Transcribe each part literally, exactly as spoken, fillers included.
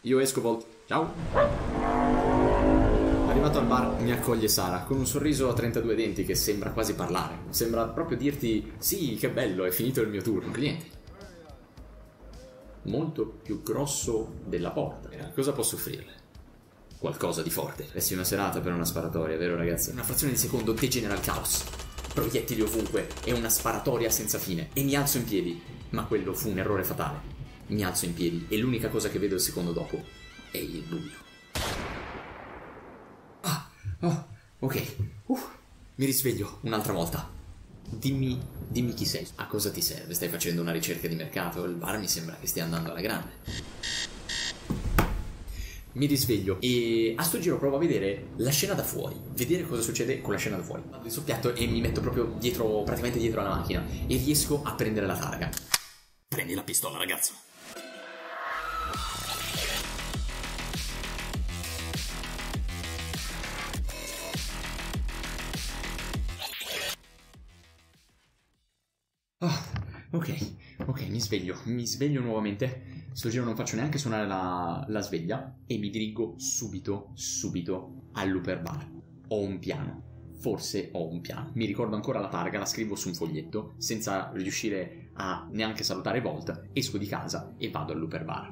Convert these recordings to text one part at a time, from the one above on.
Io esco, Volt. Ciao. Arrivato al bar mi accoglie Sara con un sorriso a trentadue denti che sembra quasi parlare. Sembra proprio dirti: sì, che bello, è finito il mio turno. Clienti. Molto più grosso della porta. Cosa posso offrirle? Qualcosa di forte. Eh sì, una serata per una sparatoria, vero ragazzi? Una frazione di secondo degenera il caos. Proiettili ovunque e una sparatoria senza fine. E mi alzo in piedi. Ma quello fu un errore fatale. Mi alzo in piedi e l'unica cosa che vedo il secondo dopo è il buio. Ah, oh, ok. Uh, mi risveglio un'altra volta. Dimmi, dimmi chi sei. A cosa ti serve? Stai facendo una ricerca di mercato? Il bar mi sembra che stia andando alla grande. Mi risveglio e a sto giro provo a vedere la scena da fuori, vedere cosa succede con la scena da fuori. Vado il soppiatto e mi metto proprio dietro, praticamente dietro alla macchina, e riesco a prendere la targa. Prendi la pistola, ragazzo. Oh, ok, ok, mi sveglio, mi sveglio nuovamente. Sto giro non faccio neanche suonare la, la sveglia e mi dirigo subito, subito all'Uper Bar. Ho un piano, forse ho un piano. Mi ricordo ancora la targa, la scrivo su un foglietto, senza riuscire a neanche salutare Volt. Esco di casa e vado all'Uper Bar.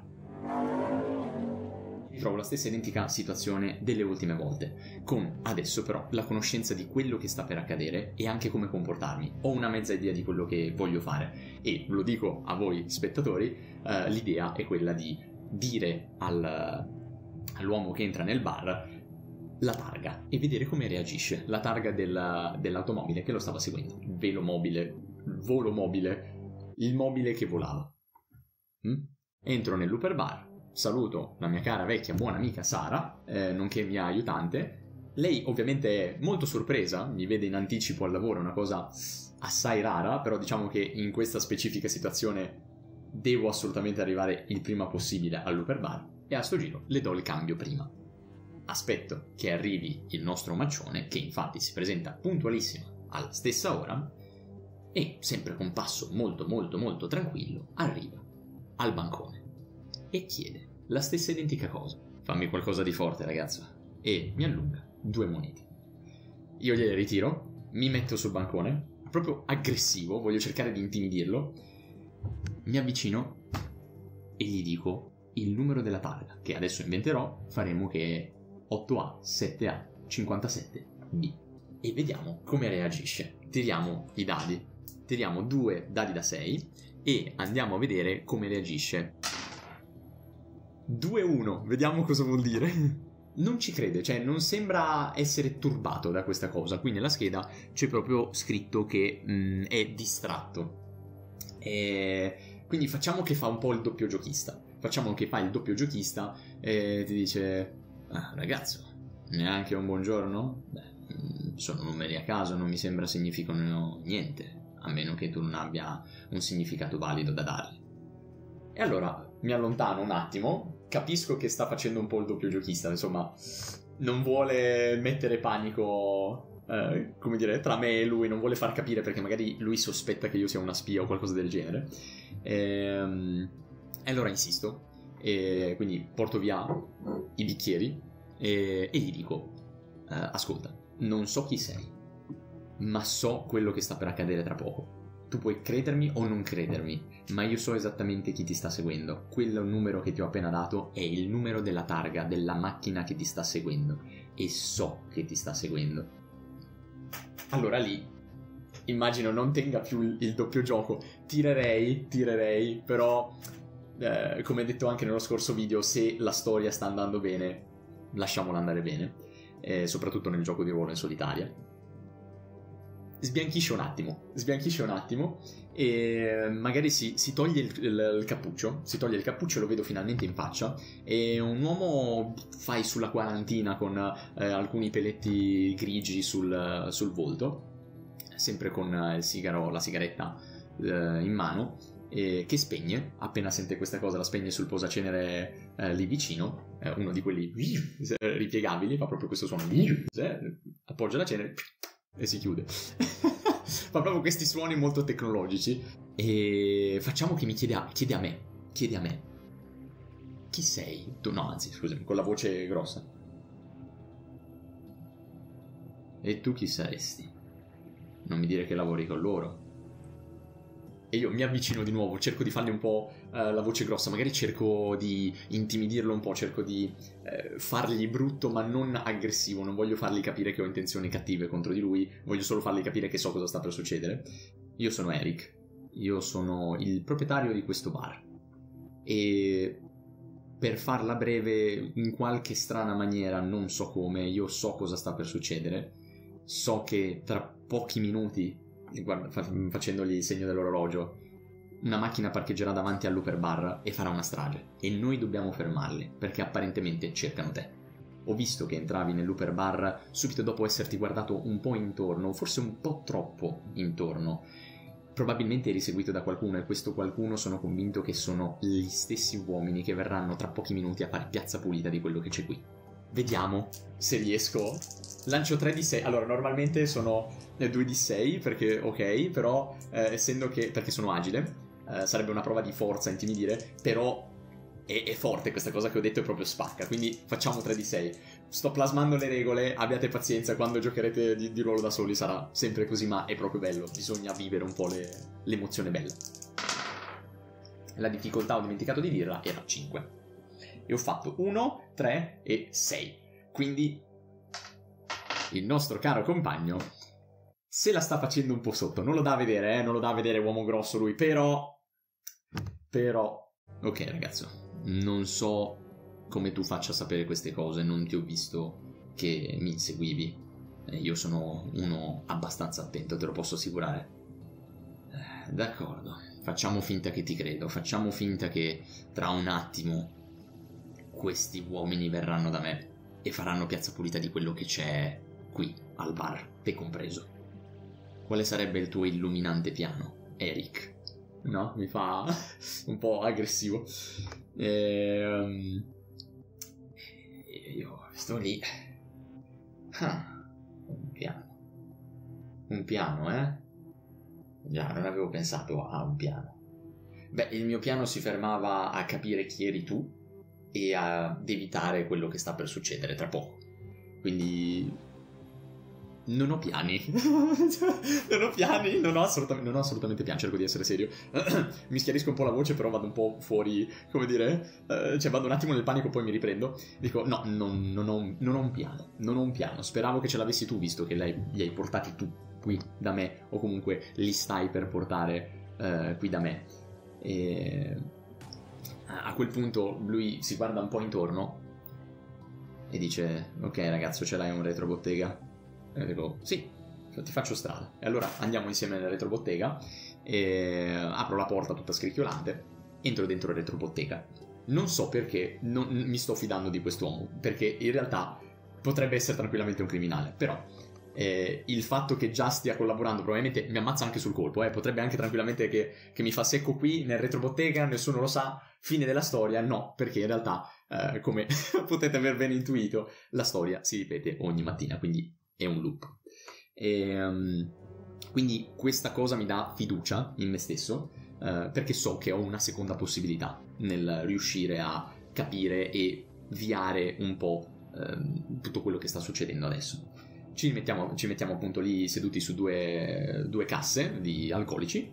Trovo la stessa identica situazione delle ultime volte, con adesso però la conoscenza di quello che sta per accadere e anche come comportarmi. Ho una mezza idea di quello che voglio fare e lo dico a voi spettatori, eh, l'idea è quella di dire al, all'uomo che entra nel bar la targa e vedere come reagisce, la targa della, dell'automobile che lo stava seguendo. Velo mobile, volo mobile, il mobile che volava. Mm? Entro nell'Uper Bar. Saluto la mia cara vecchia buona amica Sara, eh, nonché mia aiutante. Lei ovviamente è molto sorpresa, mi vede in anticipo al lavoro, una cosa assai rara, però diciamo che in questa specifica situazione devo assolutamente arrivare il prima possibile all'Uper Bar e a sto giro le do il cambio prima. Aspetto che arrivi il nostro omaccione, che infatti si presenta puntualissimo alla stessa ora, e sempre con passo molto molto molto tranquillo arriva al bancone e chiede la stessa identica cosa. Fammi qualcosa di forte, ragazzo. E mi allunga due monete. Io gliele ritiro, mi metto sul bancone, proprio aggressivo, voglio cercare di intimidirlo. Mi avvicino e gli dico il numero della targa, che adesso inventerò, faremo che è otto A sette A cinquantasette B. E vediamo come reagisce. Tiriamo i dadi, tiriamo due dadi da sei e andiamo a vedere come reagisce. due uno, vediamo cosa vuol dire. Non ci crede, cioè non sembra essere turbato da questa cosa. Qui nella scheda c'è proprio scritto che mh, è distratto. E quindi facciamo che fa un po' il doppio giochista. Facciamo che fa il doppio giochista e ti dice: ah, ragazzo, neanche un buongiorno? Beh, sono numeri a caso, non mi sembra significano niente, a meno che tu non abbia un significato valido da dargli. E allora mi allontano un attimo, capisco che sta facendo un po' il doppio giochista, insomma, non vuole mettere panico, eh, come dire, tra me e lui, non vuole far capire perché magari lui sospetta che io sia una spia o qualcosa del genere. E, e allora insisto, e quindi porto via i bicchieri e, e gli dico: eh, ascolta, non so chi sei, ma so quello che sta per accadere tra poco. Tu puoi credermi o non credermi, ma io so esattamente chi ti sta seguendo. Quel numero che ti ho appena dato è il numero della targa della macchina che ti sta seguendo e so che ti sta seguendo. Allora lì immagino non tenga più il, il doppio gioco. Tirerei, tirerei, però eh, come detto anche nello scorso video, se la storia sta andando bene, lasciamola andare bene, eh, soprattutto nel gioco di ruolo in solitaria. Sbianchisce un attimo, sbianchisce un attimo e magari si, si toglie il, il, il cappuccio, si toglie il cappuccio e lo vedo finalmente in faccia. È un uomo, fai sulla quarantina, con eh, alcuni peletti grigi sul, sul volto, sempre con il sigaro, la sigaretta eh, in mano, e che spegne, appena sente questa cosa la spegne sul posacenere eh, lì vicino, eh, uno di quelli ripiegabili, fa proprio questo suono, appoggia la cenere e si chiude. Fa proprio questi suoni molto tecnologici. E facciamo che mi chiede a, chiede a me chiede a me chi sei? Tu, no, anzi, scusami, con la voce grossa. E tu chi saresti? Non mi dire che lavori con loro. E io mi avvicino di nuovo, cerco di fargli un po' eh, la voce grossa, magari cerco di intimidirlo un po', cerco di eh, fargli brutto ma non aggressivo, non voglio fargli capire che ho intenzioni cattive contro di lui, voglio solo fargli capire che so cosa sta per succedere. Io sono Eric, io sono il proprietario di questo bar e per farla breve, in qualche strana maniera, non so come, io so cosa sta per succedere, so che tra pochi minuti, guarda, facendogli il segno dell'orologio, una macchina parcheggerà davanti all'Uper Bar e farà una strage e noi dobbiamo fermarli perché apparentemente cercano te. Ho visto che entravi nell'Uper Bar subito dopo esserti guardato un po' intorno, forse un po' troppo intorno. Probabilmente eri seguito da qualcuno e questo qualcuno sono convinto che sono gli stessi uomini che verranno tra pochi minuti a fare piazza pulita di quello che c'è qui. Vediamo se riesco. Lancio tre di sei. Allora, normalmente sono due di sei perché, ok, però eh, essendo che, perché sono agile, eh, sarebbe una prova di forza intimidire, però è, è forte questa cosa che ho detto, è proprio spacca, quindi facciamo tre di sei. Sto plasmando le regole, abbiate pazienza, quando giocherete di, di ruolo da soli sarà sempre così, ma è proprio bello, bisogna vivere un po' le, l'emozione bella. La difficoltà, ho dimenticato di dirla, era cinque. E ho fatto uno, tre e sei. Quindi il nostro caro compagno se la sta facendo un po' sotto. Non lo dà a vedere, eh? Non lo dà a vedere, uomo grosso lui, però... Però... Ok, ragazzo, non so come tu faccia sapere queste cose, non ti ho visto che mi inseguivi. Eh, io sono uno abbastanza attento, te lo posso assicurare. Eh, d'accordo, facciamo finta che ti credo, facciamo finta che tra un attimo questi uomini verranno da me e faranno piazza pulita di quello che c'è qui, al bar, te compreso. Quale sarebbe il tuo illuminante piano, Eric? No? Mi fa un po' aggressivo. E, io sto lì. Ah, un piano. Un piano, eh? Già, non avevo pensato a un piano. Beh, il mio piano si fermava a capire chi eri tu e ad evitare quello che sta per succedere tra poco. Quindi non ho piani. non ho piani, non ho, assolutamente, non ho assolutamente piani, cerco di essere serio. Mi schiarisco un po' la voce, però vado un po' fuori, come dire, uh, cioè vado un attimo nel panico, poi mi riprendo. Dico, no, non, non, ho, non ho un piano, non ho un piano. Speravo che ce l'avessi tu, visto che li hai portati tu qui da me, o comunque li stai per portare uh, qui da me. E a quel punto lui si guarda un po' intorno e dice, ok ragazzo, ce l'hai un retrobottega? E dico, sì, ti faccio strada. E allora andiamo insieme nella retrobottega e apro la porta tutta scricchiolante, entro dentro la retrobottega. Non so perché non mi sto fidando di quest'uomo, perché in realtà potrebbe essere tranquillamente un criminale, però eh, il fatto che già stia collaborando probabilmente mi ammazza anche sul colpo, eh. Potrebbe anche tranquillamente che, che mi fa secco qui nel retrobottega, nessuno lo sa, fine della storia. No, perché in realtà eh, come potete aver ben intuito, la storia si ripete ogni mattina, quindi è un loop. E, um, quindi questa cosa mi dà fiducia in me stesso, uh, perché so che ho una seconda possibilità nel riuscire a capire e viare un po' uh, tutto quello che sta succedendo adesso. Ci mettiamo, ci mettiamo appunto lì seduti su due, due casse di alcolici,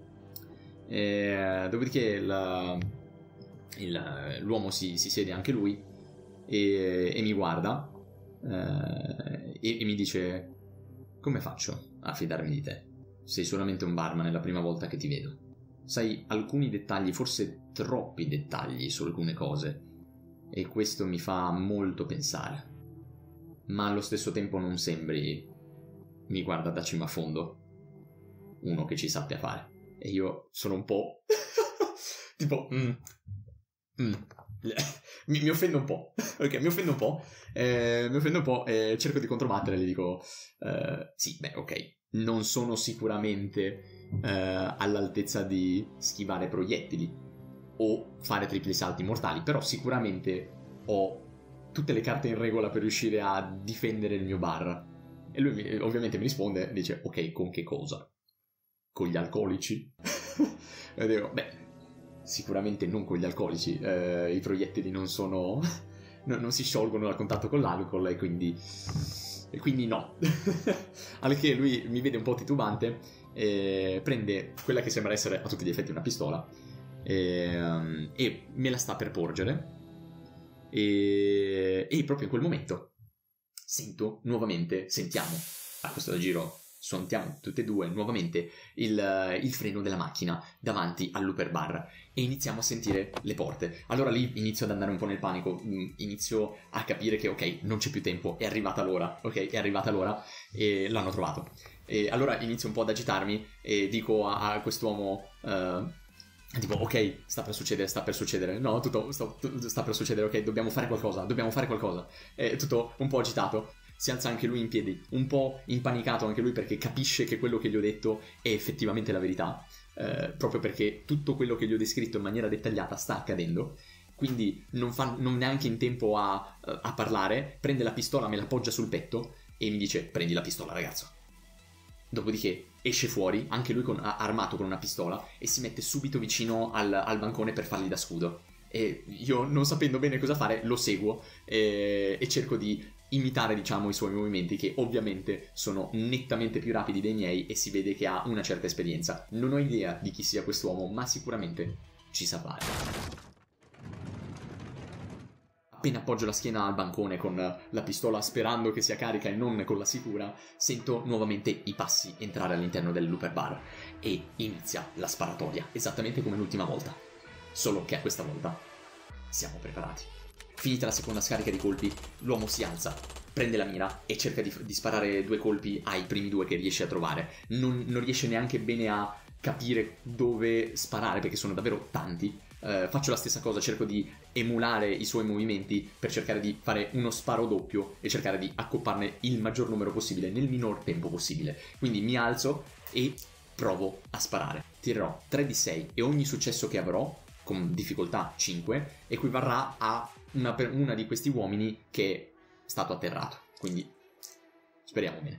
e, dopodiché il, il, l'uomo si, si siede anche lui e, e mi guarda uh, e, e mi dice: come faccio a fidarmi di te? Sei solamente un barman, è la prima volta che ti vedo. Sai alcuni dettagli, forse troppi dettagli su alcune cose, e questo mi fa molto pensare. Ma allo stesso tempo non sembri, mi guarda da cima a fondo, uno che ci sappia fare. E io sono un po' tipo mm, mm. mi, mi offendo un po'. Ok, mi offendo un po'. Eh, mi offendo un po' e cerco di controbattere. Le dico eh, sì, beh, ok, non sono sicuramente eh, all'altezza di schivare proiettili o fare tripli salti mortali, però sicuramente ho tutte le carte in regola per riuscire a difendere il mio bar. E lui ovviamente mi risponde, dice: ok, con che cosa? Con gli alcolici? E dico, beh, sicuramente non con gli alcolici, eh, i proiettili non sono... no, non si sciolgono dal contatto con l'alcol e quindi... e quindi no. Al che lui mi vede un po' titubante, e prende quella che sembra essere a tutti gli effetti una pistola e, um, e me la sta per porgere e, e proprio in quel momento sento nuovamente, sentiamo a questo giro, sentiamo tutte e due nuovamente il, il freno della macchina davanti all'Upper Bar e iniziamo a sentire le porte. Allora lì inizio ad andare un po' nel panico, inizio a capire che ok, non c'è più tempo, è arrivata l'ora, ok, è arrivata l'ora e l'hanno trovato. E allora inizio un po' ad agitarmi e dico a, a quest'uomo uh, tipo ok, sta per succedere, sta per succedere, no, tutto sta, sta per succedere, ok, dobbiamo fare qualcosa, dobbiamo fare qualcosa. È tutto un po' agitato. Si alza anche lui in piedi, un po' impanicato anche lui perché capisce che quello che gli ho detto è effettivamente la verità, eh, proprio perché tutto quello che gli ho descritto in maniera dettagliata sta accadendo, quindi non fa non neanche in tempo a, a parlare, prende la pistola, me la poggia sul petto e mi dice prendi la pistola ragazzo. Dopodiché esce fuori, anche lui con, armato con una pistola, e si mette subito vicino al, al bancone per fargli da scudo. E io, non sapendo bene cosa fare, lo seguo e, e cerco di imitare, diciamo, i suoi movimenti, che ovviamente sono nettamente più rapidi dei miei e si vede che ha una certa esperienza. Non ho idea di chi sia quest'uomo, ma sicuramente ci sa fare. Appena appoggio la schiena al bancone con la pistola sperando che sia carica e non con la sicura, sento nuovamente i passi entrare all'interno dell'Upper Bar e inizia la sparatoria, esattamente come l'ultima volta. Solo che a questa volta siamo preparati. Finita la seconda scarica di colpi, l'uomo si alza, prende la mira e cerca di, di sparare due colpi ai primi due che riesce a trovare. Non, non riesce neanche bene a capire dove sparare perché sono davvero tanti. Uh, faccio la stessa cosa, cerco di emulare i suoi movimenti per cercare di fare uno sparo doppio e cercare di accopparne il maggior numero possibile nel minor tempo possibile. Quindi mi alzo e provo a sparare. Tirerò tre di sei e ogni successo che avrò, con difficoltà cinque, equivarrà a una, una di questi uomini che è stato atterrato. Quindi speriamo bene.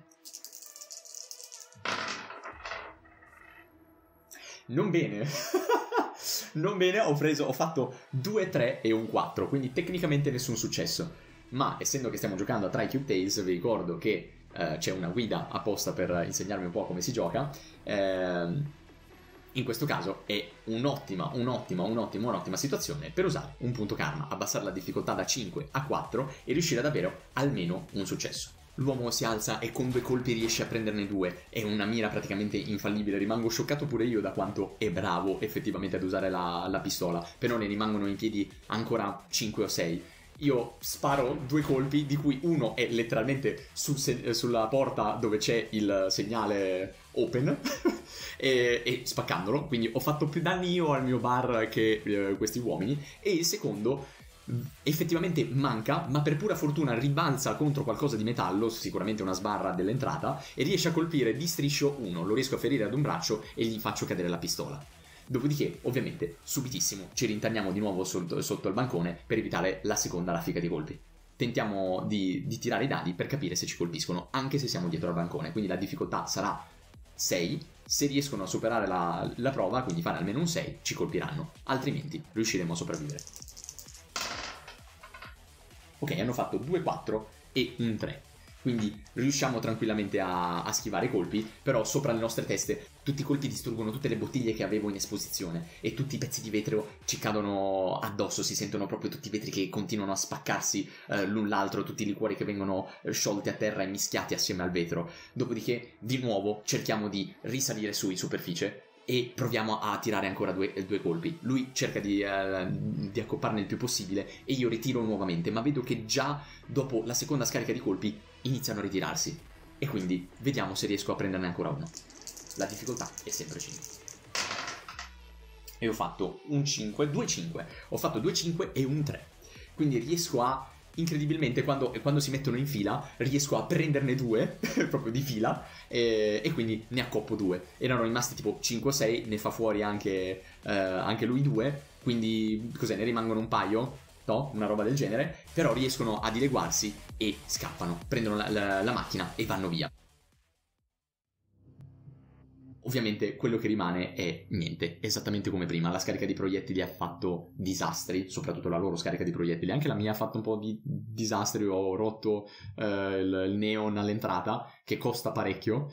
Non bene. Non bene, ho preso, ho fatto due, tre e un quattro, quindi tecnicamente nessun successo. Ma essendo che stiamo giocando a TryCube Tales, vi ricordo che eh, c'è una guida apposta per insegnarmi un po' come si gioca. Eh, in questo caso è un'ottima, un'ottima, un'ottima, un'ottima situazione per usare un punto karma, abbassare la difficoltà da cinque a quattro e riuscire ad avere almeno un successo. L'uomo si alza e con due colpi riesce a prenderne due. È una mira praticamente infallibile. Rimango scioccato pure io da quanto è bravo effettivamente ad usare la, la pistola. Però ne rimangono in piedi ancora cinque o sei. Io sparo due colpi, di cui uno è letteralmente sul se- sulla porta dove c'è il segnale open e, e spaccandolo. Quindi ho fatto più danni io al mio bar che eh, questi uomini. E il secondo effettivamente manca, ma per pura fortuna ribalza contro qualcosa di metallo, sicuramente una sbarra dell'entrata, e riesce a colpire di striscio uno. Lo riesco a ferire ad un braccio e gli faccio cadere la pistola. Dopodiché, ovviamente, subitissimo ci rintanniamo di nuovo sotto, sotto il bancone per evitare la seconda raffica di colpi. Tentiamo di, di tirare i dadi per capire se ci colpiscono, anche se siamo dietro al bancone. Quindi la difficoltà sarà sei. Se riescono a superare la, la prova, quindi fare almeno un sei, ci colpiranno. Altrimenti riusciremo a sopravvivere. Ok, hanno fatto due, quattro e un tre. Quindi riusciamo tranquillamente a, a schivare i colpi, però sopra le nostre teste tutti i colpi distruggono tutte le bottiglie che avevo in esposizione e tutti i pezzi di vetro ci cadono addosso, si sentono proprio tutti i vetri che continuano a spaccarsi eh, l'un l'altro, tutti i liquori che vengono sciolti a terra e mischiati assieme al vetro. Dopodiché, di nuovo, cerchiamo di risalire su in superficie e proviamo a tirare ancora due, due colpi. Lui cerca di, uh, di accopparne il più possibile e io ritiro nuovamente, ma vedo che già dopo la seconda scarica di colpi iniziano a ritirarsi e quindi vediamo se riesco a prenderne ancora uno. La difficoltà è sempre cinque e ho fatto un cinque, due cinque, ho fatto due cinque e un tre, quindi riesco a, incredibilmente, quando, quando si mettono in fila riesco a prenderne due proprio di fila e, e quindi ne accoppo due. Erano rimasti tipo cinque o sei, ne fa fuori anche, eh, anche lui due, quindi cos'è, ne rimangono un paio, no? Una roba del genere, però riescono a dileguarsi e scappano, prendono la, la, la macchina e vanno via. Ovviamente quello che rimane è niente, esattamente come prima. La scarica di proiettili ha fatto disastri, soprattutto la loro scarica di proiettili. Anche la mia ha fatto un po' di disastri, ho rotto eh, il, il neon all'entrata, che costa parecchio.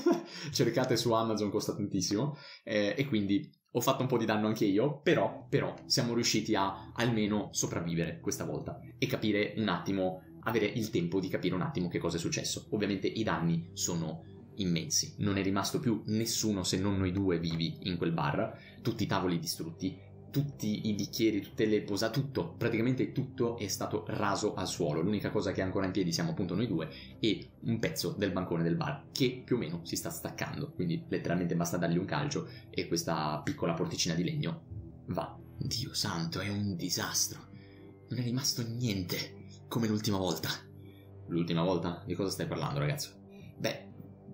Cercate su Amazon, costa tantissimo. Eh, e quindi ho fatto un po' di danno anche io, però, però siamo riusciti a almeno sopravvivere questa volta e capire un attimo, avere il tempo di capire un attimo che cosa è successo. Ovviamente i danni sono immensi, non è rimasto più nessuno se non noi due vivi in quel bar, tutti i tavoli distrutti, tutti i bicchieri, tutte le posate, tutto, praticamente tutto è stato raso al suolo. L'unica cosa che è ancora in piedi siamo appunto noi due e un pezzo del bancone del bar che più o meno si sta staccando, quindi letteralmente basta dargli un calcio e questa piccola porticina di legno va. Dio santo, è un disastro, non è rimasto niente come l'ultima volta. L'ultima volta? Di cosa stai parlando, ragazzo? Beh,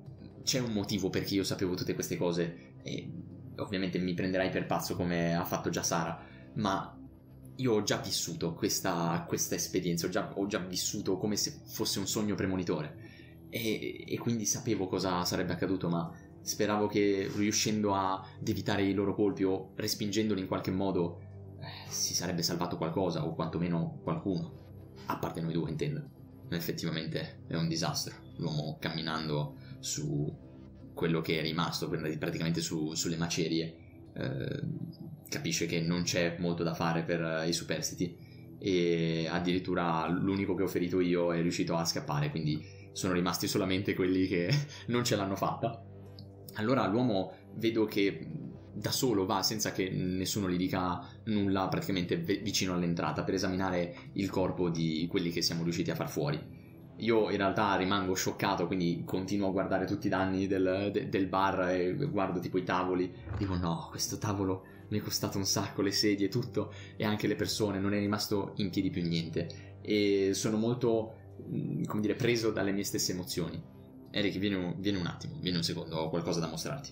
c'è un motivo perché io sapevo tutte queste cose e ovviamente mi prenderai per pazzo come ha fatto già Sara, ma io ho già vissuto questa, questa esperienza, ho già, ho già vissuto come se fosse un sogno premonitore e, e quindi sapevo cosa sarebbe accaduto, ma speravo che riuscendo ad evitare i loro colpi o respingendoli in qualche modo eh, si sarebbe salvato qualcosa o quantomeno qualcuno, a parte noi due intendo. Effettivamente è un disastro, l'uomo camminando su quello che è rimasto, praticamente su, sulle macerie, eh, capisce che non c'è molto da fare per i superstiti e addirittura l'unico che ho ferito io è riuscito a scappare, quindi sono rimasti solamente quelli che non ce l'hanno fatta. Allora l'uomo vedo che da solo va senza che nessuno gli dica nulla praticamente vicino all'entrata per esaminare il corpo di quelli che siamo riusciti a far fuori. Io in realtà rimango scioccato, quindi continuo a guardare tutti i danni del, de, del bar e guardo tipo i tavoli. Dico no, questo tavolo mi è costato un sacco, le sedie, tutto, e anche le persone, non è rimasto in piedi più niente. E sono molto, come dire, preso dalle mie stesse emozioni. Eric, vieni un, vieni un attimo, vieni un secondo, ho qualcosa da mostrarti.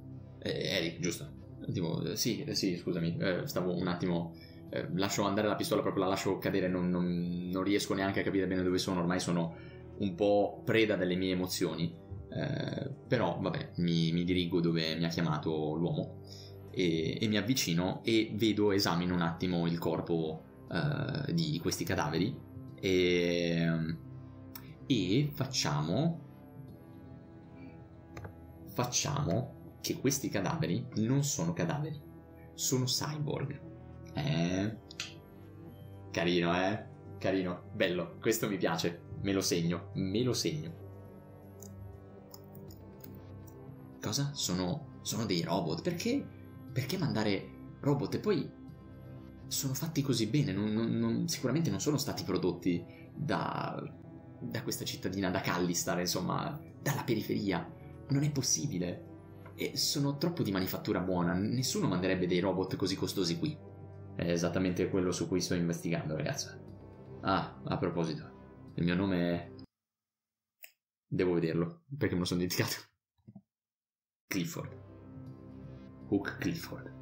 Eh, Eric, giusto? Tipo, sì, sì, scusami, eh, stavo un attimo... Eh, lascio andare la pistola, proprio la lascio cadere, non, non, non riesco neanche a capire bene dove sono, ormai sono un po' preda delle mie emozioni, eh, però vabbè, mi, mi dirigo dove mi ha chiamato l'uomo e, e mi avvicino e vedo, esamino un attimo il corpo eh, di questi cadaveri e, e facciamo facciamo che questi cadaveri non sono cadaveri, sono cyborg. Eh, carino, eh? Carino, bello, questo mi piace, me lo segno, me lo segno. Cosa? Sono, sono dei robot, perché? Perché mandare robot? E poi sono fatti così bene, non, non, non, sicuramente non sono stati prodotti da, da questa cittadina, da Callistar, insomma, dalla periferia, non è possibile. E sono troppo di manifattura buona, nessuno manderebbe dei robot così costosi qui. È esattamente quello su cui sto investigando, ragazza. Ah, a proposito, il mio nome è... Devo vederlo, perché me lo sono dimenticato. Clifford. Hook Clifford.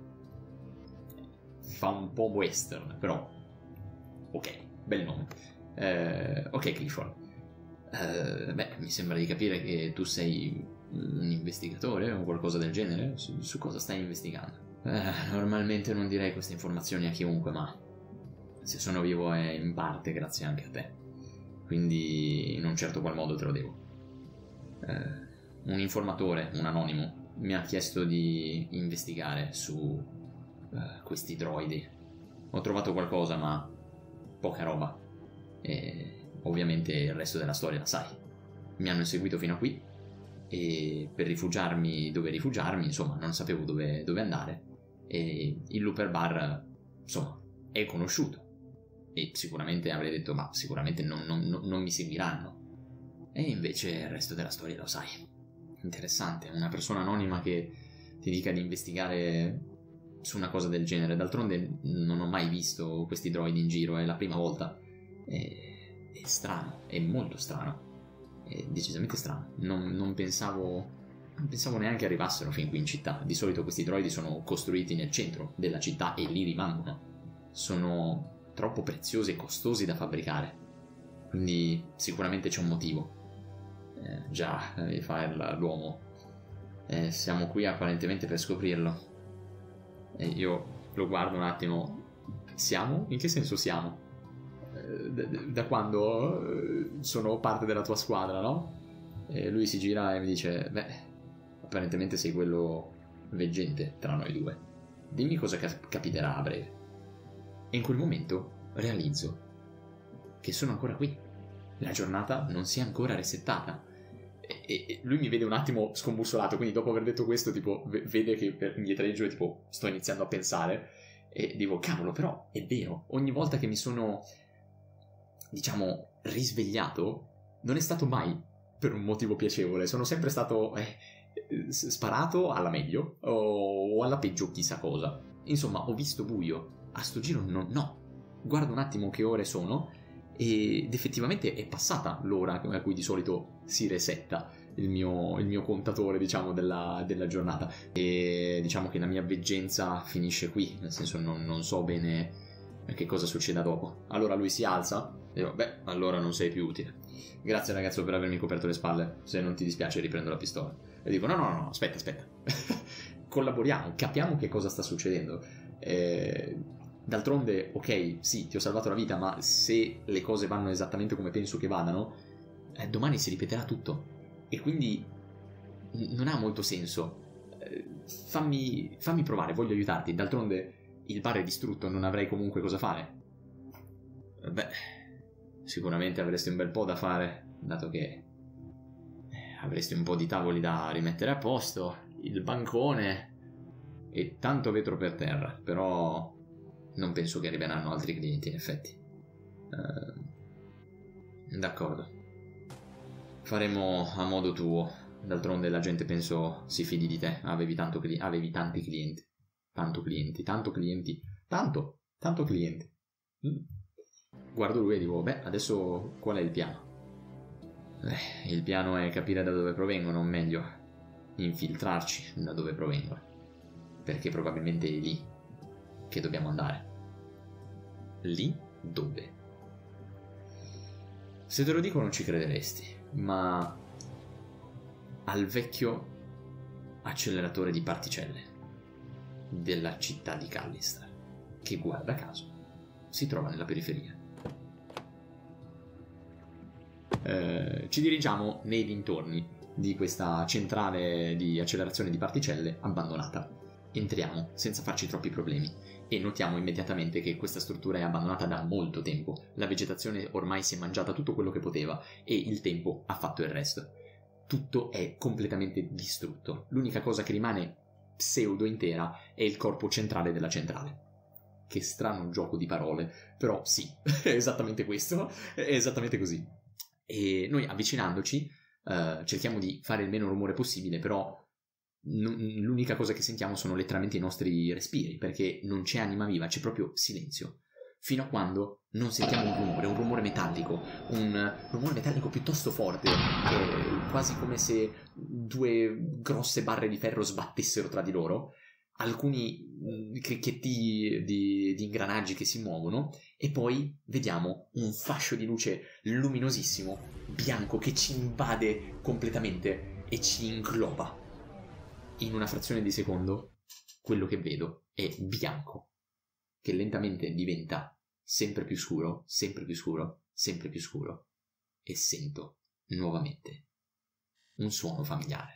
Fa un po' western, però... Ok, bel nome. Eh, ok, Clifford. Eh, beh, mi sembra di capire che tu sei un investigatore o qualcosa del genere. Su, su cosa stai investigando? Eh, normalmente non direi queste informazioni a chiunque, ma se sono vivo è in parte grazie anche a te, quindi in un certo qual modo te lo devo. Eh, un informatore, un anonimo, mi ha chiesto di investigare su eh, questi droidi. Ho trovato qualcosa, ma poca roba, e ovviamente il resto della storia la sai. Mi hanno inseguito fino a qui e per rifugiarmi dove rifugiarmi, insomma, non sapevo dove, dove andare. E il Looper Bar, insomma, è conosciuto e sicuramente avrei detto ma sicuramente non, non, non mi seguiranno, e invece il resto della storia lo sai. Interessante, una persona anonima che ti dica di investigare su una cosa del genere. D'altronde non ho mai visto questi droidi in giro, è la prima volta. È, è strano, è molto strano, è decisamente strano. Non, non pensavo Non pensavo neanche arrivassero fin qui in città. Di solito questi droidi sono costruiti nel centro della città e lì rimangono. Sono troppo preziosi e costosi da fabbricare. Quindi sicuramente c'è un motivo. Eh, già, eh, fa l'uomo. Eh, siamo qui apparentemente per scoprirlo. E io lo guardo un attimo. Siamo? In che senso siamo? Eh, da, da quando eh, sono parte della tua squadra, no? E lui si gira e mi dice: beh, apparentemente sei quello veggente tra noi due. Dimmi cosa cap- capiterà a breve. E in quel momento realizzo che sono ancora qui. La giornata non si è ancora resettata. E, e lui mi vede un attimo scombussolato, quindi dopo aver detto questo, tipo, v- vede che indietreggio e tipo sto iniziando a pensare e dico: cavolo, però è vero, ogni volta che mi sono, diciamo, risvegliato non è stato mai per un motivo piacevole, sono sempre stato eh, sparato alla meglio o, o alla peggio chissà cosa. Insomma, ho visto buio. A sto giro no, no. Guardo un attimo che ore sono ed effettivamente è passata l'ora a cui di solito si resetta il mio, il mio contatore, diciamo, della, della giornata. E diciamo che la mia veggenza finisce qui, nel senso non, non so bene che cosa succeda dopo. Allora lui si alza e dico: beh, allora non sei più utile. Grazie ragazzo per avermi coperto le spalle. Se non ti dispiace riprendo la pistola. E dico: no no no, aspetta aspetta. Collaboriamo, capiamo che cosa sta succedendo. Eh, d'altronde, ok, sì, ti ho salvato la vita, ma se le cose vanno esattamente come penso che vadano, eh, domani si ripeterà tutto. E quindi n- non ha molto senso. Eh, fammi, fammi provare, voglio aiutarti. D'altronde il bar è distrutto, non avrei comunque cosa fare. Beh, sicuramente avresti un bel po' da fare, dato che avresti un po' di tavoli da rimettere a posto, il bancone e tanto vetro per terra, però non penso che arriveranno altri clienti in effetti. Uh, d'accordo. Faremo a modo tuo, d'altronde la gente penso si fidi di te, avevi, tanto cli- avevi tanti clienti, tanto clienti, tanto clienti, tanto, tanto clienti. Mm. Guardo lui e dico: beh, adesso qual è il piano? Eh, il piano è capire da dove provengono, o meglio, infiltrarci da dove provengono, perché probabilmente è lì che dobbiamo andare. Lì dove? Se te lo dico non ci crederesti, ma al vecchio acceleratore di particelle della città di Callistar, che guarda caso si trova nella periferia. Eh, ci dirigiamo nei dintorni di questa centrale di accelerazione di particelle abbandonata. Entriamo senza farci troppi problemi e notiamo immediatamente che questa struttura è abbandonata da molto tempo. La vegetazione ormai si è mangiata tutto quello che poteva e il tempo ha fatto il resto. Tutto è completamente distrutto. L'unica cosa che rimane pseudo intera è il corpo centrale della centrale. Che strano gioco di parole, però sì, è esattamente questo, è esattamente così. E noi avvicinandoci uh, cerchiamo di fare il meno rumore possibile, però n- l'unica cosa che sentiamo sono letteralmente i nostri respiri, perché non c'è anima viva, c'è proprio silenzio, fino a quando non sentiamo un rumore, un rumore metallico, un rumore metallico piuttosto forte, eh, quasi come se due grosse barre di ferro sbattessero tra di loro, alcuni mh, cricchetti di, di ingranaggi che si muovono, e poi vediamo un fascio di luce luminosissimo, bianco, che ci invade completamente e ci ingloba. In una frazione di secondo, quello che vedo è bianco, che lentamente diventa sempre più scuro, sempre più scuro, sempre più scuro, e sento nuovamente un suono familiare.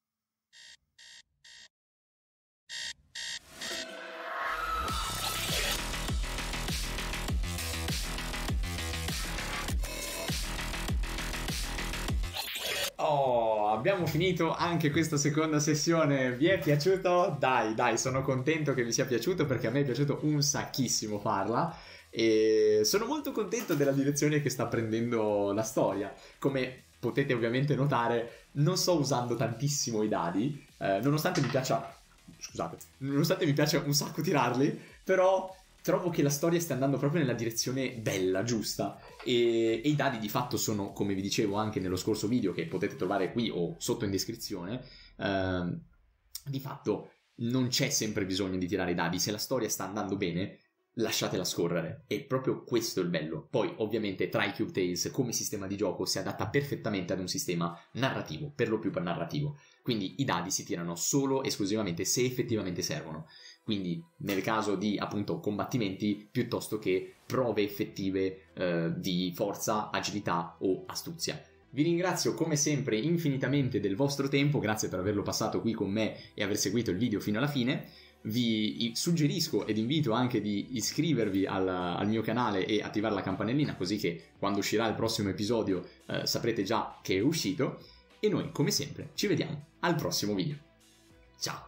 Oh, abbiamo finito anche questa seconda sessione. Vi è piaciuto? Dai, dai, sono contento che vi sia piaciuto, perché a me è piaciuto un sacchissimo farla e sono molto contento della direzione che sta prendendo la storia. Come potete ovviamente notare, non sto usando tantissimo i dadi, eh, nonostante mi piaccia, scusate, nonostante mi piaccia un sacco tirarli, però trovo che la storia stia andando proprio nella direzione bella, giusta. E, e i dadi di fatto sono, come vi dicevo anche nello scorso video, che potete trovare qui o sotto in descrizione, ehm, di fatto non c'è sempre bisogno di tirare i dadi. Se la storia sta andando bene, lasciatela scorrere, e proprio questo è il bello. Poi ovviamente TriCube Tales come sistema di gioco si adatta perfettamente ad un sistema narrativo, per lo più per narrativo, quindi i dadi si tirano solo esclusivamente se effettivamente servono, quindi nel caso di appunto combattimenti piuttosto che prove effettive eh, di forza, agilità o astuzia. Vi ringrazio come sempre infinitamente del vostro tempo, grazie per averlo passato qui con me e aver seguito il video fino alla fine. Vi suggerisco ed invito anche di iscrivervi al, al mio canale e attivare la campanellina, così che quando uscirà il prossimo episodio eh, saprete già che è uscito. E noi come sempre ci vediamo al prossimo video. Ciao!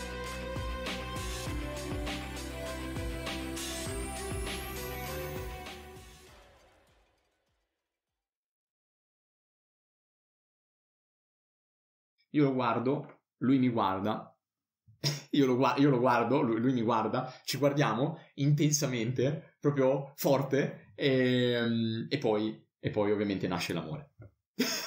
Io lo guardo, lui mi guarda, io lo, gu- io lo guardo, lui, lui mi guarda, ci guardiamo intensamente, proprio forte, e, e, poi, e poi ovviamente nasce l'amore.